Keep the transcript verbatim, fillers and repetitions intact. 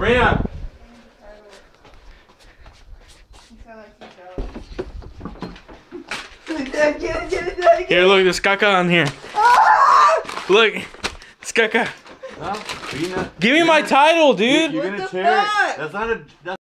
Sabrina. Here, look, there's caca on here. Look, it's caca. Huh? Are you not, Give me my title, dude. You're gonna tear it. That's not a. That's